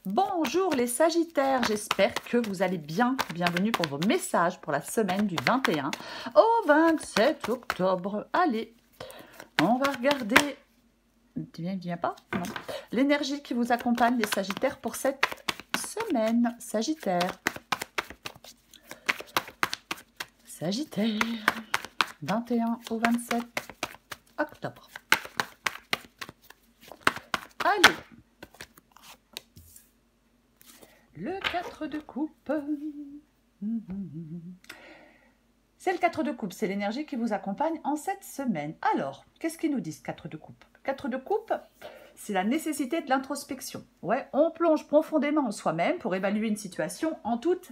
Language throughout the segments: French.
Bonjour les Sagittaires, j'espère que vous allez bien. Bienvenue pour vos messages pour la semaine du 21 au 27 octobre. Allez, on va regarder... Tu viens pas? Non. L'énergie qui vous accompagne les Sagittaires pour cette semaine. Sagittaire. Sagittaire. 21 au 27 octobre. Allez. Le 4 de coupe. C'est le 4 de coupe, c'est l'énergie qui vous accompagne en cette semaine. Alors, qu'est-ce qu'ils nous disent, 4 de coupe? 4 de coupe, c'est la nécessité de l'introspection. Ouais, on plonge profondément en soi-même pour évaluer une situation en toute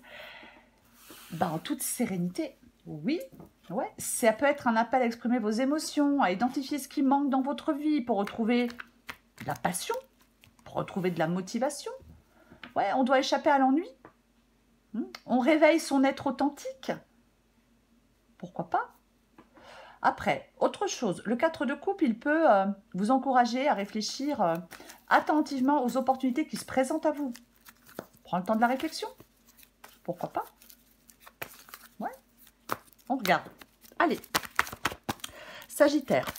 sérénité. Oui, ouais, ça peut être un appel à exprimer vos émotions, à identifier ce qui manque dans votre vie pour retrouver de la passion, pour retrouver de la motivation. Ouais, on doit échapper à l'ennui. On réveille son être authentique. Pourquoi pas? Après, autre chose, le 4 de coupe, il peut vous encourager à réfléchir attentivement aux opportunités qui se présentent à vous. Prends le temps de la réflexion. Pourquoi pas? Ouais, on regarde. Allez, Sagittaire.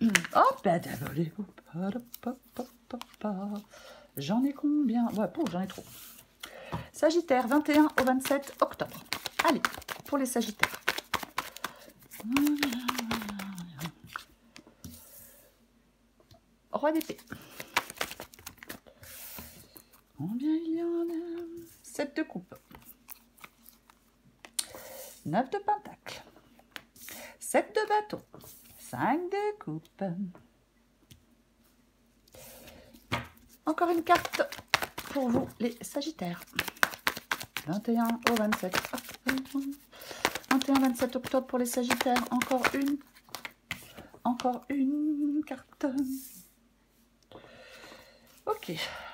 J'en ai combien? Ouais, j'en ai trop. Sagittaire, 21 au 27 octobre. Allez, pour les Sagittaires. Roi d'épée. Combien il y en a? 7 de coupe. 9 de pentacle. 7 de bâton. 5 de coupe. Encore une carte pour vous, les Sagittaires. 21 au 27 octobre. 21-27 octobre pour les Sagittaires. Encore une carte. Ok.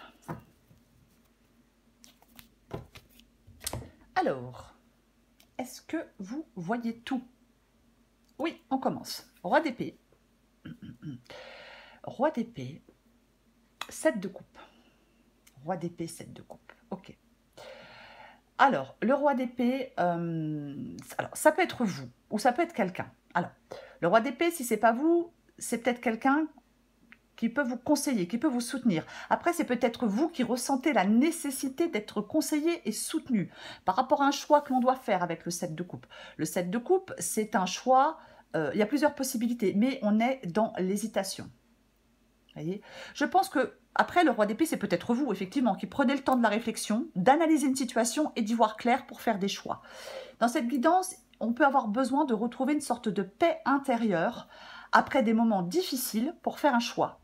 Alors, est-ce que vous voyez tout? Oui, on commence. Roi d'épée. Roi d'épée. 7 de coupe. Roi d'épée, 7 de coupe. Ok. Alors, le roi d'épée, alors ça peut être vous ou ça peut être quelqu'un. Alors, le roi d'épée, si c'est pas vous, c'est peut-être quelqu'un qui peut vous conseiller, qui peut vous soutenir. Après, c'est peut-être vous qui ressentez la nécessité d'être conseillé et soutenu par rapport à un choix que l'on doit faire avec le 7 de coupe. Le 7 de coupe, c'est un choix, il y a plusieurs possibilités, mais on est dans l'hésitation. Voyez, je pense que après le roi d'épée, c'est peut-être vous, effectivement, qui prenez le temps de la réflexion, d'analyser une situation et d'y voir clair pour faire des choix. Dans cette guidance, on peut avoir besoin de retrouver une sorte de paix intérieure après des moments difficiles pour faire un choix.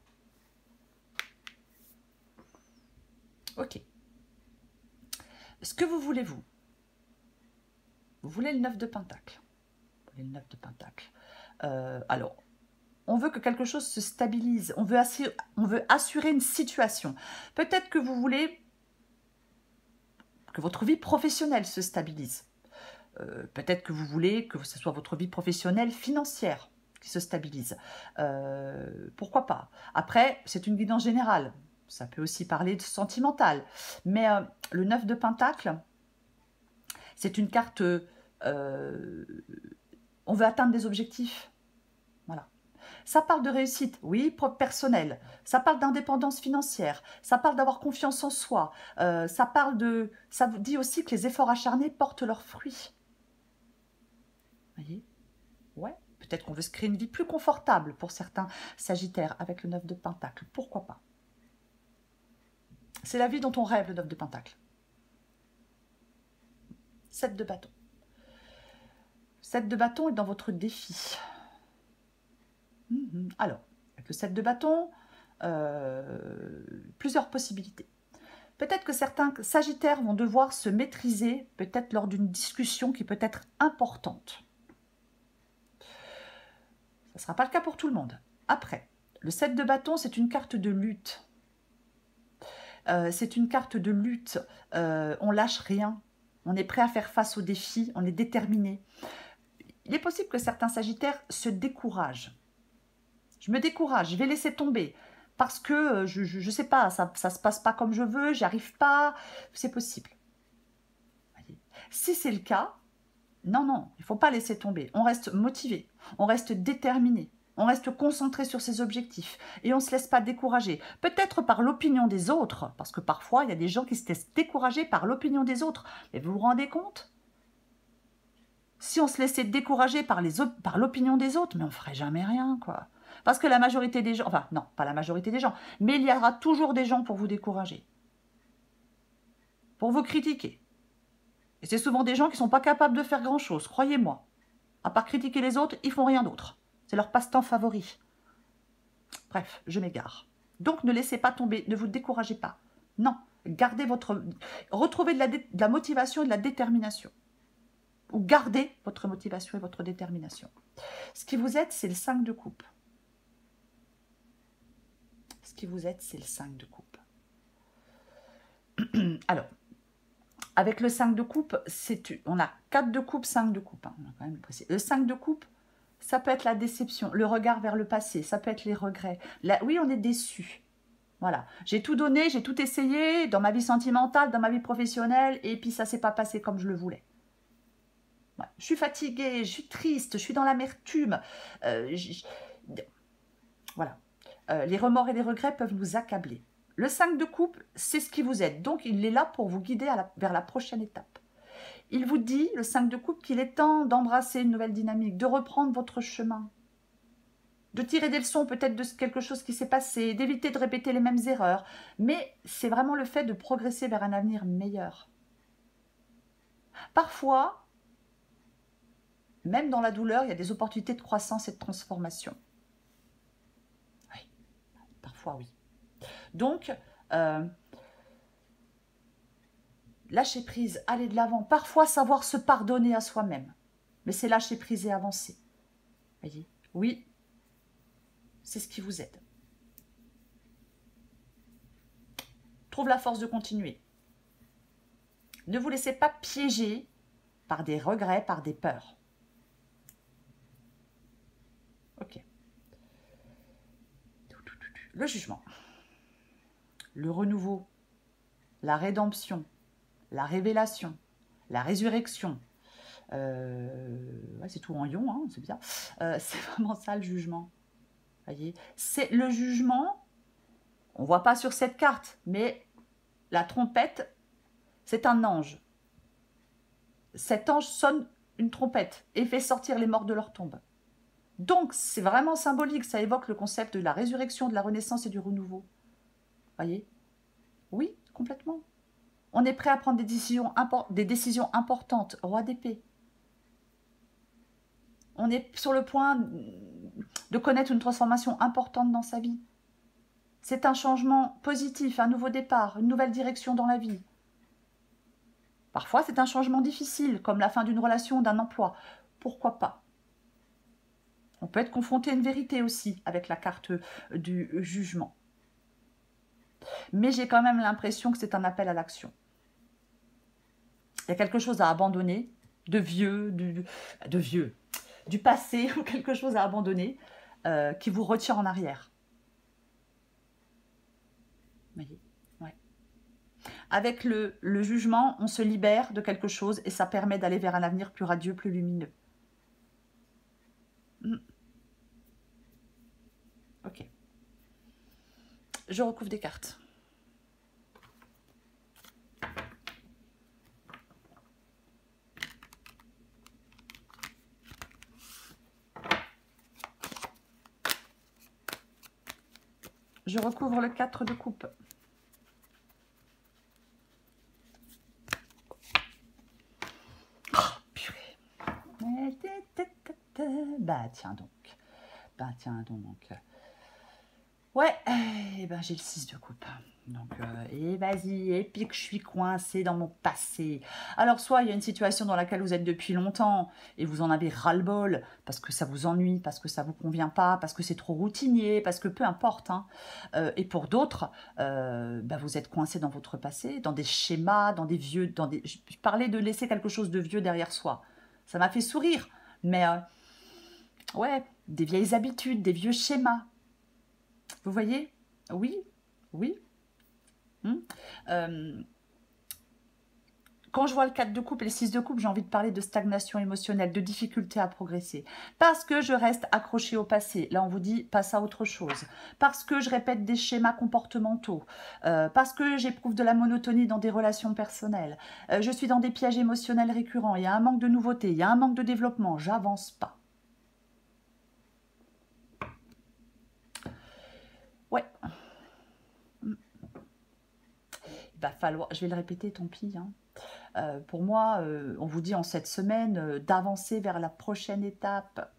Ok. Ce que vous voulez, vous voulez le 9 de pentacle. Vous voulez le 9 de pentacle. Alors, on veut que quelque chose se stabilise. On veut assurer une situation. Peut-être que vous voulez que votre vie professionnelle se stabilise. Peut-être que vous voulez que ce soit votre vie professionnelle financière qui se stabilise. Pourquoi pas? Après, c'est une guidance générale. Ça peut aussi parler de sentimental. Mais le 9 de pentacle, c'est une carte... on veut atteindre des objectifs. Voilà. Ça parle de réussite, oui, personnelle. Ça parle d'indépendance financière. Ça parle d'avoir confiance en soi. Ça vous dit aussi que les efforts acharnés portent leurs fruits. Vous voyez? Ouais. Peut-être qu'on veut se créer une vie plus confortable pour certains Sagittaires avec le 9 de pentacle. Pourquoi pas? C'est la vie dont on rêve, le 9 de pentacle. 7 de bâton. 7 de bâton est dans votre défi. Alors, avec le 7 de bâton, plusieurs possibilités. Peut-être que certains Sagittaires vont devoir se maîtriser, peut-être lors d'une discussion qui peut être importante. Ça ne sera pas le cas pour tout le monde. Après, le 7 de bâton, c'est une carte de lutte. C'est une carte de lutte. On lâche rien. On est prêt à faire face aux défis. On est déterminé. Il est possible que certains Sagittaires se découragent. Je me décourage, je vais laisser tomber. parce que je sais pas, ça se passe pas comme je veux, j'y arrive pas, c'est possible. Voyez. Si c'est le cas, non, non, il ne faut pas laisser tomber. On reste motivé, on reste déterminé, on reste concentré sur ses objectifs et on ne se laisse pas décourager. Peut-être par l'opinion des autres, parce que parfois, il y a des gens qui se laissent décourager par l'opinion des autres. Mais vous vous rendez compte? Si on se laissait décourager par l'opinion des autres, mais on ne ferait jamais rien, quoi. Parce que la majorité des gens, enfin non, pas la majorité des gens, mais il y aura toujours des gens pour vous décourager, pour vous critiquer. Et c'est souvent des gens qui ne sont pas capables de faire grand-chose, croyez-moi. À part critiquer les autres, ils font rien d'autre. C'est leur passe-temps favori. Bref, je m'égare. Donc ne laissez pas tomber, ne vous découragez pas. Non, gardez retrouvez de la motivation et de la détermination. Ou gardez votre motivation et votre détermination. Ce qui vous aide, c'est le 5 de coupe. Ce qui vous aide, c'est le 5 de coupe. Alors, avec le 5 de coupe, on a 4 de coupe, 5 de coupe. Hein, on a quand même précisé. Le 5 de coupe, ça peut être la déception, le regard vers le passé, ça peut être les regrets. Oui, on est déçu. Voilà, j'ai tout donné, j'ai tout essayé dans ma vie sentimentale, dans ma vie professionnelle, et puis ça ne s'est pas passé comme je le voulais. Ouais. Je suis fatiguée, je suis triste, je suis dans l'amertume. Voilà. Les remords et les regrets peuvent nous accabler. Le 5 de coupe, c'est ce qui vous aide. Donc, il est là pour vous guider vers la prochaine étape. Il vous dit, le 5 de coupe, qu'il est temps d'embrasser une nouvelle dynamique, de reprendre votre chemin, de tirer des leçons peut-être de quelque chose qui s'est passé, d'éviter de répéter les mêmes erreurs. Mais c'est vraiment le fait de progresser vers un avenir meilleur. Parfois, même dans la douleur, il y a des opportunités de croissance et de transformation. Oui, parfois oui. Donc, lâcher prise, aller de l'avant, parfois savoir se pardonner à soi-même. Mais c'est lâcher prise et avancer. Voyez? Oui, c'est ce qui vous aide. Trouve la force de continuer. Ne vous laissez pas piéger par des regrets, par des peurs. Ok. Le jugement. Le renouveau. La rédemption. La révélation. La résurrection. Ouais, c'est tout en ion, hein, c'est bien. C'est vraiment ça le jugement. Voyez, c'est le jugement. On ne voit pas sur cette carte, mais la trompette, c'est un ange. Cet ange sonne une trompette et fait sortir les morts de leur tombe. Donc, c'est vraiment symbolique. Ça évoque le concept de la résurrection, de la renaissance et du renouveau. Voyez? Oui, complètement. On est prêt à prendre des décisions importantes. Roi d'épée. On est sur le point de connaître une transformation importante dans sa vie. C'est un changement positif, un nouveau départ, une nouvelle direction dans la vie. Parfois, c'est un changement difficile, comme la fin d'une relation, d'un emploi. Pourquoi pas? On peut être confronté à une vérité aussi, avec la carte du jugement. Mais j'ai quand même l'impression que c'est un appel à l'action. Il y a quelque chose à abandonner, de vieux, du passé, ou quelque chose à abandonner, qui vous retient en arrière. Vous voyez? Ouais. Avec le jugement, on se libère de quelque chose et ça permet d'aller vers un avenir plus radieux, plus lumineux. Ok. Je recouvre des cartes. Je recouvre le 4 de coupe. Oh, purée. Bah tiens donc. Bah tiens donc. Ouais, et ben j'ai le 6 de coupe. Donc, et vas-y, et puis que je suis coincée dans mon passé. Alors, soit il y a une situation dans laquelle vous êtes depuis longtemps et vous en avez ras-le-bol parce que ça vous ennuie, parce que ça vous convient pas, parce que c'est trop routinier, parce que peu importe. Hein. Et pour d'autres, vous êtes coincé dans votre passé, dans des schémas, dans des vieux... Je parlais de laisser quelque chose de vieux derrière soi. Ça m'a fait sourire, mais ouais, des vieilles habitudes, des vieux schémas. Vous voyez? Oui, oui. Euh, Quand je vois le 4 de coupe et le 6 de coupe, j'ai envie de parler de stagnation émotionnelle, de difficulté à progresser. Parce que je reste accrochée au passé. Là, on vous dit, passe à autre chose. Parce que je répète des schémas comportementaux. Parce que j'éprouve de la monotonie dans des relations personnelles. Je suis dans des pièges émotionnels récurrents. Il y a un manque de nouveauté, il y a un manque de développement. J'avance pas. Ouais. Il va falloir, je vais le répéter, tant pis, hein. Pour moi, on vous dit en cette semaine d'avancer vers la prochaine étape.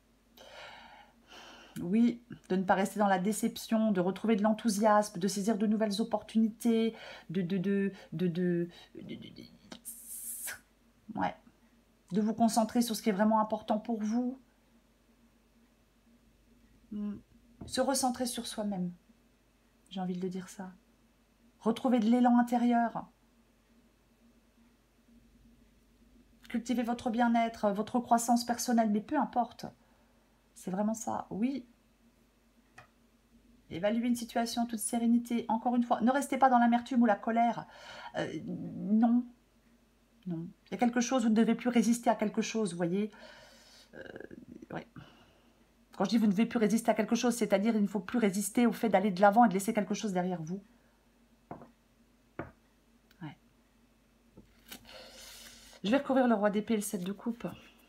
Oui, de ne pas rester dans la déception, de retrouver de l'enthousiasme, de saisir de nouvelles opportunités, ouais, de vous concentrer sur ce qui est vraiment important pour vous. Se recentrer sur soi-même, j'ai envie de dire ça. Retrouver de l'élan intérieur. Cultiver votre bien-être, votre croissance personnelle, mais peu importe. C'est vraiment ça, oui. Évaluer une situation en toute sérénité. Encore une fois, ne restez pas dans l'amertume ou la colère. Non. Non. Il y a quelque chose, vous ne devez plus résister à quelque chose, vous voyez. Ouais. Quand je dis vous ne devez plus résister à quelque chose, c'est-à-dire il ne faut plus résister au fait d'aller de l'avant et de laisser quelque chose derrière vous. Ouais. Je vais recouvrir le roi d'épée et le 7 de coupe.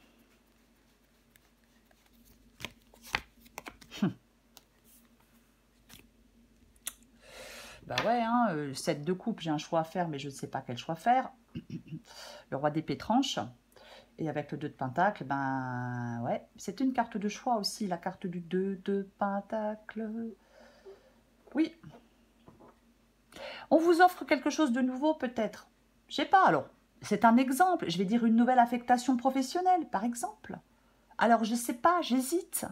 Bah ouais, hein, 7 de coupe, j'ai un choix à faire, mais je ne sais pas quel choix faire. Le roi d'épée tranche. Et avec le 2 de pentacle, ben ouais, c'est une carte de choix aussi, la carte du 2 de pentacle. Oui. On vous offre quelque chose de nouveau peut-être. Je sais pas, alors, c'est un exemple. Je vais dire une nouvelle affectation professionnelle, par exemple. Alors, je sais pas, j'hésite.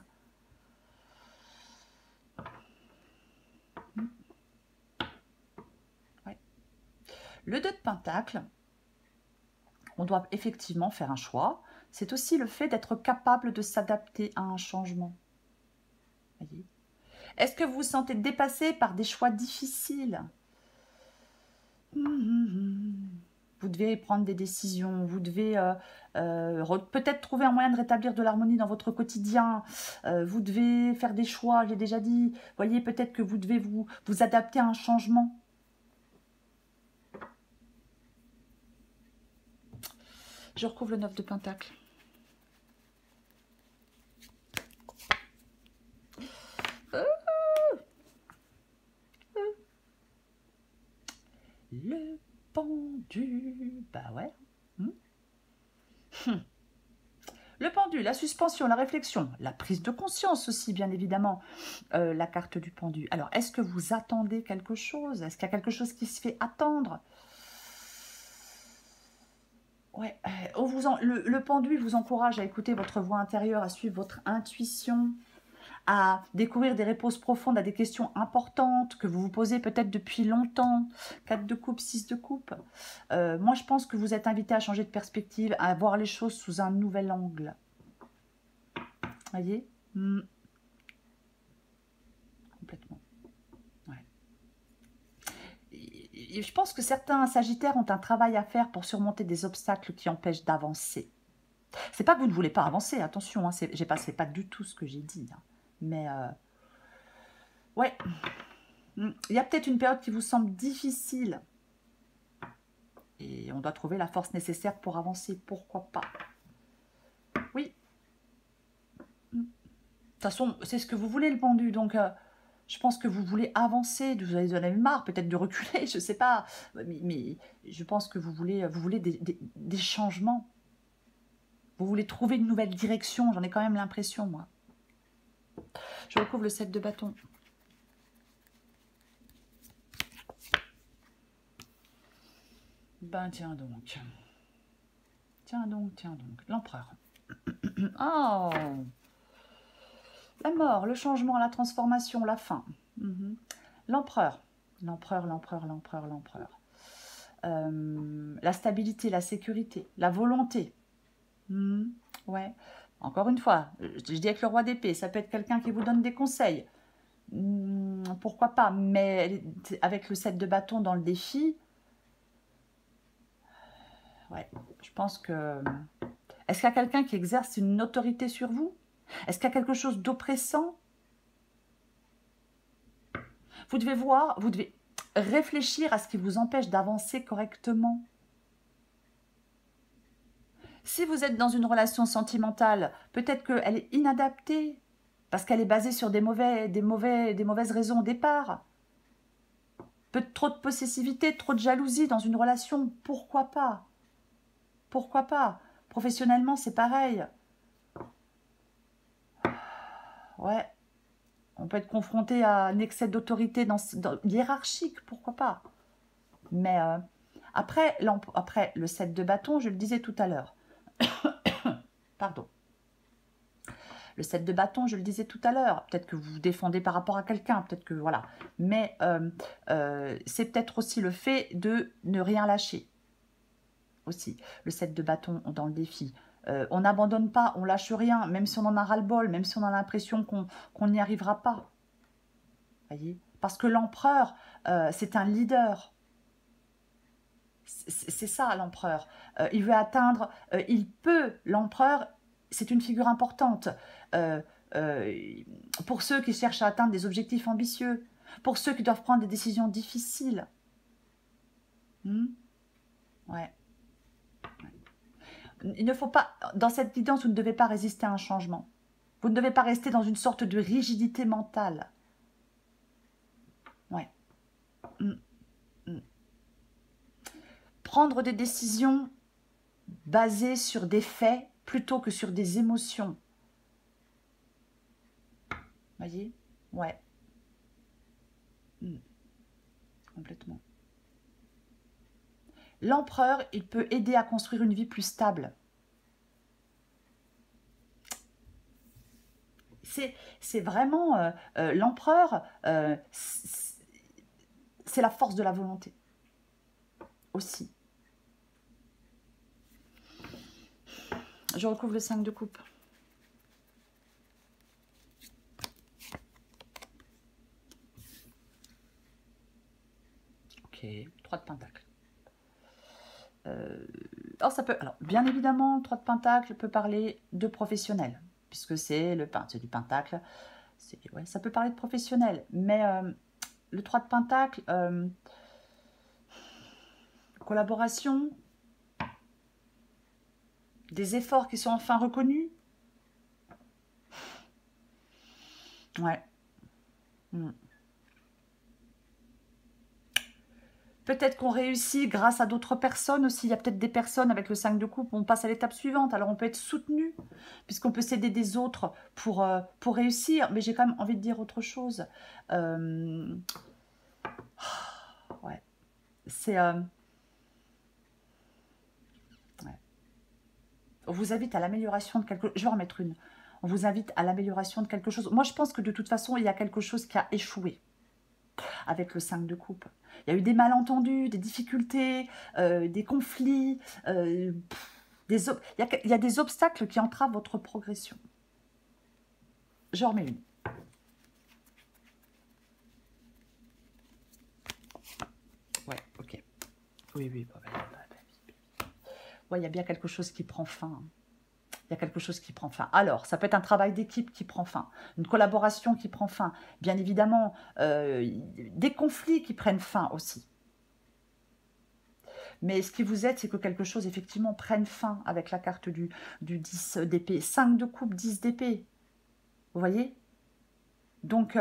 Ouais. Le 2 de pentacle, on doit effectivement faire un choix. C'est aussi le fait d'être capable de s'adapter à un changement. Voyez. Est-ce que vous vous sentez dépassé par des choix difficiles? Vous devez prendre des décisions, vous devez peut-être trouver un moyen de rétablir de l'harmonie dans votre quotidien, vous devez faire des choix, j'ai déjà dit, voyez, peut-être que vous devez vous adapter à un changement. Je recouvre le 9 de pentacle. Le pendu, bah ouais. Le pendu, la suspension, la réflexion, la prise de conscience aussi, bien évidemment, la carte du pendu. Alors, est-ce que vous attendez quelque chose? Est-ce qu'il y a quelque chose qui se fait attendre? Ouais, le pendu vous encourage à écouter votre voix intérieure, à suivre votre intuition, à découvrir des réponses profondes à des questions importantes que vous vous posez peut-être depuis longtemps. 4 de coupe, 6 de coupe. Moi, je pense que vous êtes invité à changer de perspective, à voir les choses sous un nouvel angle. Voyez? Complètement. Ouais. Et je pense que certains sagittaires ont un travail à faire pour surmonter des obstacles qui empêchent d'avancer. C'est pas que vous ne voulez pas avancer, attention, hein, c'est pas du tout ce que j'ai dit. Hein. Mais, ouais, il y a peut-être une période qui vous semble difficile. Et on doit trouver la force nécessaire pour avancer, pourquoi pas. Oui. De toute façon, c'est ce que vous voulez, le pendu, donc je pense que vous voulez avancer, vous en avez marre peut-être de reculer, je sais pas, mais je pense que vous voulez des changements. Vous voulez trouver une nouvelle direction, j'en ai quand même l'impression, moi. Je recouvre le 7 de bâton. Ben tiens donc. Tiens donc, tiens donc. L'empereur. Oh! La mort, le changement, la transformation, la fin. L'empereur. L'empereur, l'empereur, l'empereur, l'empereur. La stabilité, la sécurité, la volonté. Ouais. Encore une fois, je dis avec le roi d'épée, ça peut être quelqu'un qui vous donne des conseils. pourquoi pas, mais avec le 7 de bâton dans le défi, ouais, je pense que... Est-ce qu'il y a quelqu'un qui exerce une autorité sur vous? Est-ce qu'il y a quelque chose d'oppressant? Vous devez voir, vous devez réfléchir à ce qui vous empêche d'avancer correctement. Si vous êtes dans une relation sentimentale, peut-être qu'elle est inadaptée, parce qu'elle est basée sur des mauvaises raisons au départ. Trop de possessivité, trop de jalousie dans une relation, pourquoi pas? Pourquoi pas? Professionnellement, c'est pareil. Ouais, on peut être confronté à un excès d'autorité hiérarchique, pourquoi pas? Mais après, le 7 de bâton, je le disais tout à l'heure. Pardon. Le 7 de bâton, je le disais tout à l'heure. Peut-être que vous vous défendez par rapport à quelqu'un, peut-être que voilà. Mais c'est peut-être aussi le fait de ne rien lâcher. Aussi, le 7 de bâton dans le défi. On n'abandonne pas, on lâche rien, même si on en a ras-le-bol, même si on a l'impression qu'on n'y arrivera pas. Voyez? Parce que l'empereur, c'est un leader. C'est ça l'empereur. Il veut atteindre, l'empereur, c'est une figure importante. Euh, pour ceux qui cherchent à atteindre des objectifs ambitieux, pour ceux qui doivent prendre des décisions difficiles. Ouais. Il ne faut pas, dans cette guidance, vous ne devez pas résister à un changement. Vous ne devez pas rester dans une sorte de rigidité mentale. Ouais. Prendre des décisions basées sur des faits plutôt que sur des émotions. Voyez? Ouais. Complètement. L'empereur, il peut aider à construire une vie plus stable. C'est vraiment... l'empereur, c'est la force de la volonté. Aussi. Je recouvre le 5 de coupe. Ok, 3 de pentacle. Alors, bien évidemment, le 3 de pentacle peut parler de professionnel, puisque c'est du pentacle. Ouais, ça peut parler de professionnel, mais le 3 de pentacle, collaboration, des efforts qui sont enfin reconnus. Ouais. Peut-être qu'on réussit grâce à d'autres personnes aussi. Il y a peut-être des personnes avec le 5 de coupe, on passe à l'étape suivante. Alors on peut être soutenu, puisqu'on peut s'aider des autres pour réussir. Mais j'ai quand même envie de dire autre chose. Ouais. C'est... ouais. On vous invite à l'amélioration de quelque chose. Je vais en remettre une. On vous invite à l'amélioration de quelque chose. Moi, je pense que de toute façon, il y a quelque chose qui a échoué avec le 5 de coupe. Il y a eu des malentendus, des difficultés, des conflits, il y a des obstacles qui entravent votre progression. Je remets une. Ouais, ok. Oui. Ouais, il y a bien quelque chose qui prend fin. Il y a quelque chose qui prend fin. Alors, ça peut être un travail d'équipe qui prend fin, une collaboration qui prend fin, bien évidemment, des conflits qui prennent fin aussi. Mais ce qui vous aide, c'est que quelque chose, effectivement, prenne fin avec la carte du 10 d'épée. 5 de coupe, 10 d'épée. Vous voyez? Donc,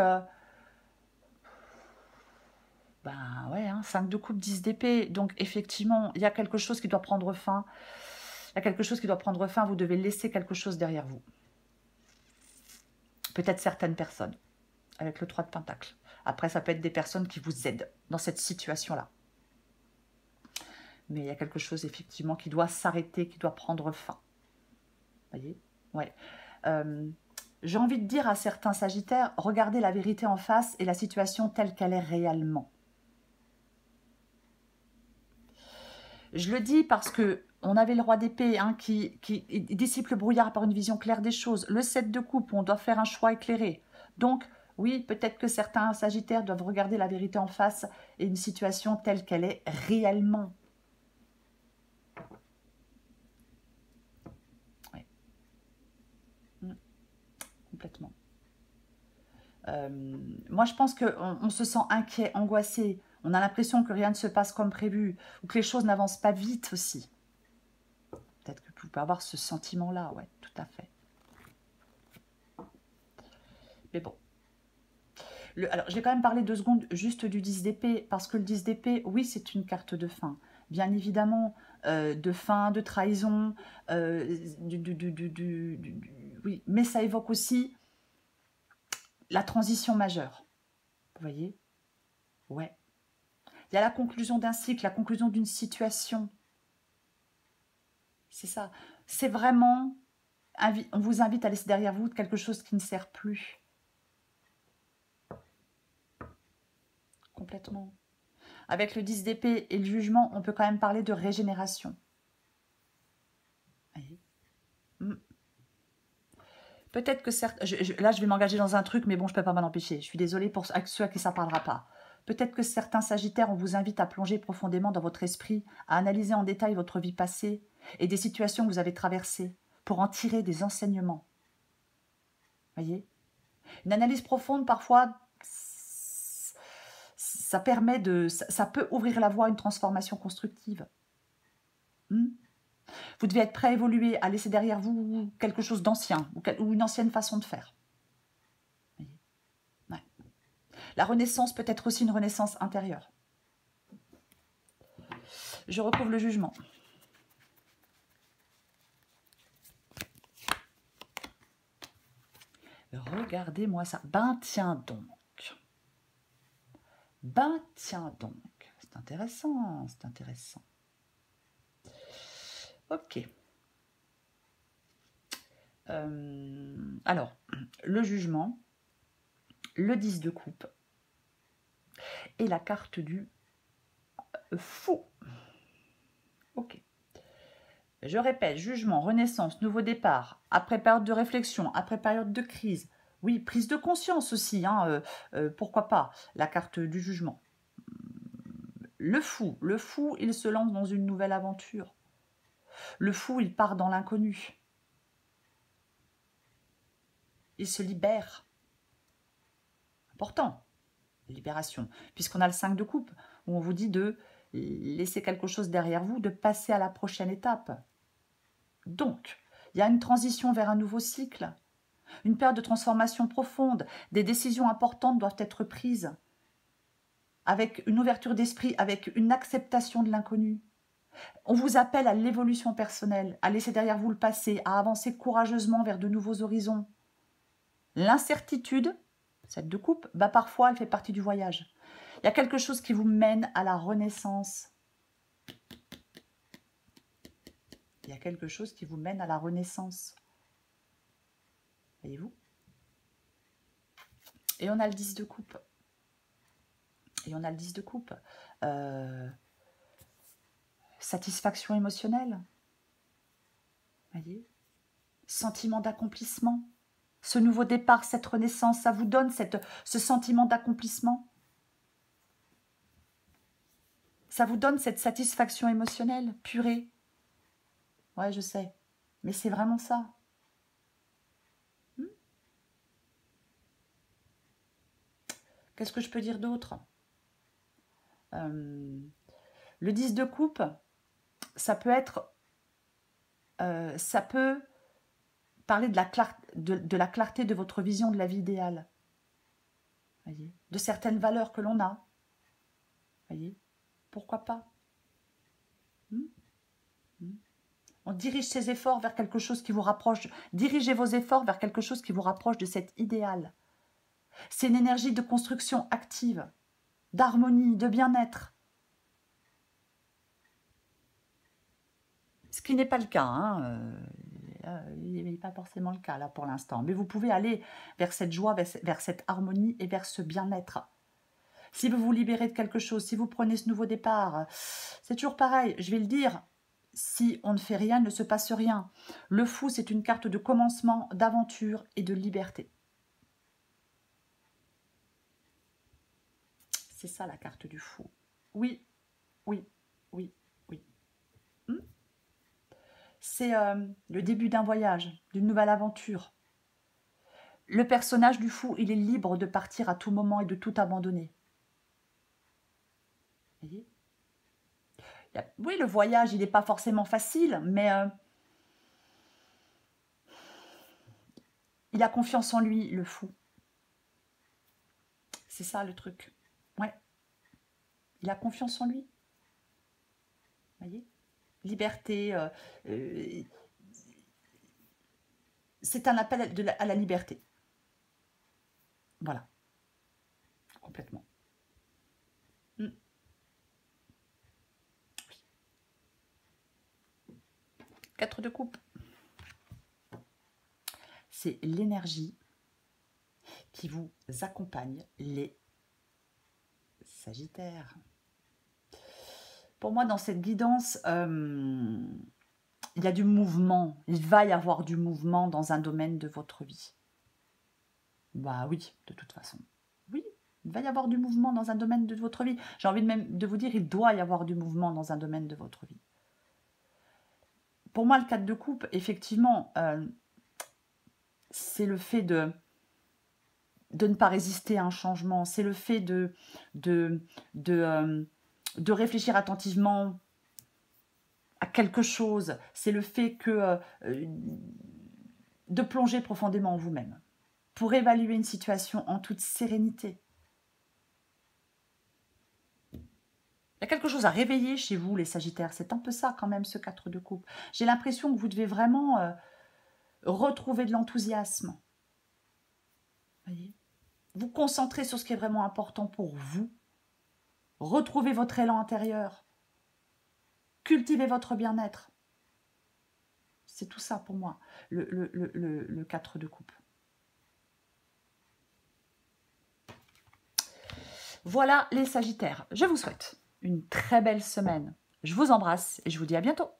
ben ouais, 5 de coupe, 10 d'épée. Donc, effectivement, il y a quelque chose qui doit prendre fin. Il y a quelque chose qui doit prendre fin. Vous devez laisser quelque chose derrière vous. Peut-être certaines personnes, avec le 3 de pentacle. Après, ça peut être des personnes qui vous aident dans cette situation-là. Mais il y a quelque chose, effectivement, qui doit s'arrêter, qui doit prendre fin. Vous voyez? Ouais. J'ai envie de dire à certains sagittaires, regardez la vérité en face et la situation telle qu'elle est réellement. Je le dis parce que on avait le roi d'épée qui dissipe le brouillard par une vision claire des choses. Le 7 de coupe, on doit faire un choix éclairé. Donc, Oui, peut-être que certains Sagittaires doivent regarder la vérité en face et une situation telle qu'elle est réellement. Oui. Complètement. Moi, je pense qu'on se sent inquiet, angoissé. On a l'impression que rien ne se passe comme prévu ou que les choses n'avancent pas vite aussi. Peut-être que vous pouvez avoir ce sentiment-là, ouais, tout à fait. Mais bon. Alors, je vais quand même parler 2 secondes juste du 10 d'épée, parce que le 10 d'épée, oui, c'est une carte de fin. Bien évidemment, de fin, de trahison, oui, mais ça évoque aussi la transition majeure. Vous voyez? Ouais. Il y a la conclusion d'un cycle, la conclusion d'une situation. C'est ça. C'est vraiment, on vous invite à laisser derrière vous quelque chose qui ne sert plus. Complètement. Avec le 10 d'épée et le jugement, on peut quand même parler de régénération. Peut-être que certes, là je vais m'engager dans un truc, mais bon, je ne peux pas m'en empêcher. Je suis désolée pour ceux à qui ça ne parlera pas. Peut-être que certains Sagittaires, on vous invite à plonger profondément dans votre esprit, à analyser en détail votre vie passée et des situations que vous avez traversées pour en tirer des enseignements. Voyez? Une analyse profonde, parfois, ça permet ça peut ouvrir la voie à une transformation constructive. Vous devez être prêt à évoluer, à laisser derrière vous quelque chose d'ancien ou une ancienne façon de faire. Ouais. La renaissance peut être aussi une renaissance intérieure. Je recouvre le jugement. Regardez-moi ça. Ben tiens donc. Ben tiens donc. C'est intéressant, c'est intéressant. Ok. Alors, le jugement, le 10 de coupe et la carte du fou. Ok. Je répète, jugement, renaissance, nouveau départ, après période de réflexion, après période de crise. Oui, prise de conscience aussi, hein, pourquoi pas, la carte du jugement. Le fou, il se lance dans une nouvelle aventure. Le fou, il part dans l'inconnu. Il se libère. Important, libération. Puisqu'on a le 5 de coupe, où on vous dit de laisser quelque chose derrière vous, de passer à la prochaine étape. Donc, il y a une transition vers un nouveau cycle, une période de transformation profonde. Des décisions importantes doivent être prises avec une ouverture d'esprit, avec une acceptation de l'inconnu. On vous appelle à l'évolution personnelle, à laisser derrière vous le passé, à avancer courageusement vers de nouveaux horizons. L'incertitude, cette de coupe, bah parfois elle fait partie du voyage. Il y a quelque chose qui vous mène à la renaissance. Il y a quelque chose qui vous mène à la renaissance. Voyez-vous? Et on a le 10 de coupe. Et on a le 10 de coupe. Satisfaction émotionnelle. Voyez? Sentiment d'accomplissement. Ce nouveau départ, cette renaissance, ça vous donne ce sentiment d'accomplissement. Ça vous donne cette satisfaction émotionnelle, purée. Ouais, je sais. Mais c'est vraiment ça. Qu'est-ce que je peux dire d'autre? Le 10 de coupe, ça peut être... ça peut parler de la clarté de votre vision de la vie idéale. Voyez, de certaines valeurs que l'on a. Voyez, pourquoi pas? On dirige ses efforts vers quelque chose qui vous rapproche. Dirigez vos efforts vers quelque chose qui vous rapproche de cet idéal. C'est une énergie de construction active, d'harmonie, de bien-être. Ce qui n'est pas le cas, hein. Il n'est pas forcément le cas là pour l'instant. Mais vous pouvez aller vers cette joie, vers cette harmonie et vers ce bien-être. Si vous vous libérez de quelque chose, si vous prenez ce nouveau départ, c'est toujours pareil, je vais le dire, si on ne fait rien, il ne se passe rien. Le fou, c'est une carte de commencement, d'aventure et de liberté. C'est ça la carte du fou. Oui, oui, oui, oui. C'est le début d'un voyage, d'une nouvelle aventure. Le personnage du fou, il est libre de partir à tout moment et de tout abandonner. Vous voyez? Oui, le voyage, il n'est pas forcément facile, mais il a confiance en lui, le fou. C'est ça le truc. Ouais. Il a confiance en lui. Vous voyez? Liberté. C'est un appel à la liberté. Voilà. Complètement. Oui. 4 de coupe. C'est l'énergie qui vous accompagne, les Sagittaires. Pour moi, dans cette guidance, il y a du mouvement. Il va y avoir du mouvement dans un domaine de votre vie. Bah oui, de toute façon. Oui, il va y avoir du mouvement dans un domaine de votre vie. J'ai envie de vous dire, il doit y avoir du mouvement dans un domaine de votre vie. Pour moi, le 4 de coupe, effectivement, c'est le fait de ne pas résister à un changement. C'est le fait de réfléchir attentivement à quelque chose. C'est le fait de plonger profondément en vous-même pour évaluer une situation en toute sérénité. Il y a quelque chose à réveiller chez vous, les Sagittaires. C'est un peu ça quand même, ce 4 de coupe. J'ai l'impression que vous devez vraiment retrouver de l'enthousiasme. Voyez, vous concentrer sur ce qui est vraiment important pour vous. Retrouvez votre élan intérieur. Cultivez votre bien-être. C'est tout ça pour moi, le 4 de coupe. Voilà les Sagittaires. Je vous souhaite une très belle semaine. Je vous embrasse et je vous dis à bientôt.